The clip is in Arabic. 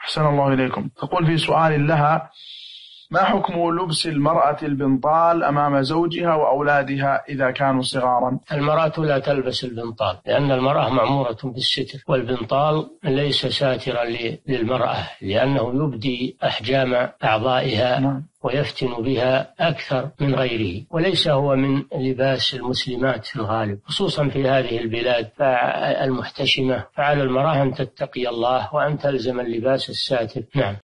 أحسن الله إليكم. تقول في سؤال لها: ما حكم لبس المرأة البنطال أمام زوجها وأولادها إذا كانوا صغارا؟ المرأة لا تلبس البنطال، لأن المرأة معمورة بالستر، والبنطال ليس ساترا للمرأة، لأنه يبدي أحجام أعضائها ويفتن بها أكثر من غيره، وليس هو من لباس المسلمات في الغالب، خصوصا في هذه البلاد المحتشمة. فعلى المرأة أن تتقي الله وأن تلزم اللباس الساتر. نعم.